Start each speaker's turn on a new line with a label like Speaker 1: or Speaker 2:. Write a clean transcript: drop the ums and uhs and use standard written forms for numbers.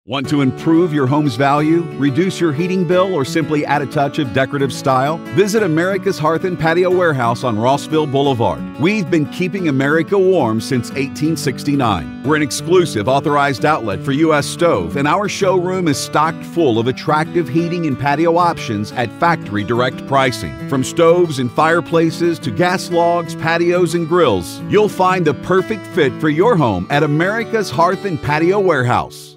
Speaker 1: Want to improve your home's value, reduce your heating bill, or simply add a touch of decorative style? Visit America's Hearth and Patio Warehouse on Rossville Boulevard. We've been keeping America warm since 1869. We're an exclusive authorized outlet for U.S. Stove, and our showroom is stocked full of attractive heating and patio options at factory direct pricing. From stoves and fireplaces to gas logs, patios, and grills, you'll find the perfect fit for your home at America's Hearth and Patio Warehouse.